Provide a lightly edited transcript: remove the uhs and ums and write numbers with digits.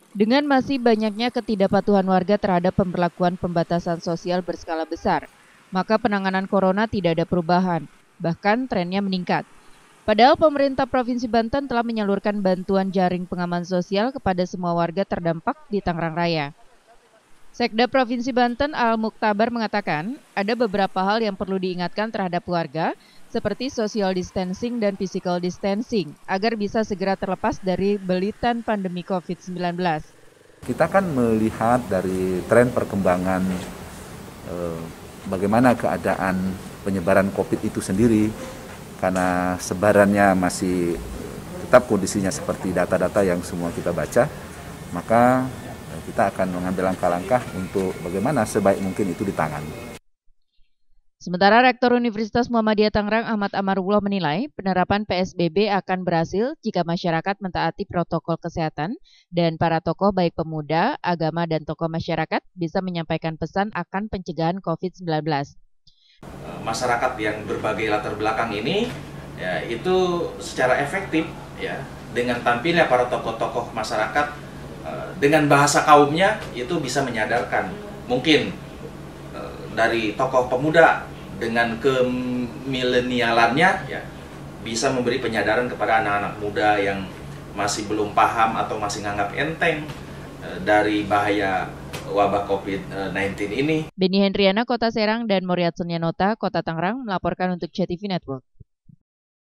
Dengan masih banyaknya ketidakpatuhan warga terhadap pemberlakuan pembatasan sosial berskala besar, maka penanganan corona tidak ada perubahan, bahkan trennya meningkat. Padahal pemerintah Provinsi Banten telah menyalurkan bantuan jaring pengaman sosial kepada semua warga terdampak di Tangerang Raya. Sekda Provinsi Banten Al-Muktabar mengatakan, ada beberapa hal yang perlu diingatkan terhadap warga, seperti social distancing dan physical distancing, agar bisa segera terlepas dari belitan pandemi COVID-19. Kita kan melihat dari tren perkembangan bagaimana keadaan penyebaran COVID itu sendiri, karena sebarannya masih tetap kondisinya seperti data-data yang semua kita baca, maka kita akan mengambil langkah-langkah untuk bagaimana sebaik mungkin itu ditangani. Sementara Rektor Universitas Muhammadiyah Tangerang Ahmad Amarullah menilai penerapan PSBB akan berhasil jika masyarakat mentaati protokol kesehatan dan para tokoh baik pemuda, agama, dan tokoh masyarakat bisa menyampaikan pesan akan pencegahan COVID-19. Masyarakat yang berbagai latar belakang ini ya, itu secara efektif ya dengan tampilnya para tokoh-tokoh masyarakat dengan bahasa kaumnya itu bisa menyadarkan mungkin dari tokoh pemuda dengan kemilenialannya ya bisa memberi penyadaran kepada anak-anak muda yang masih belum paham atau masih nganggap enteng dari bahaya wabah COVID-19 ini. Beni Hendriana, Kota Serang, dan Moriat Sunyanota, Kota Tangerang melaporkan untuk CTV Network.